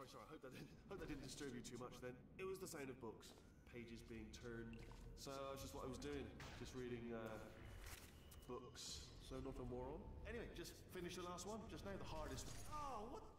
sorry. I hope that didn't disturb you too much then. It was the sound of books, pages being turned. So that's just what I was doing, just reading books. So nothing more on. Anyway, just finished the last one, just now, the hardest. Oh, what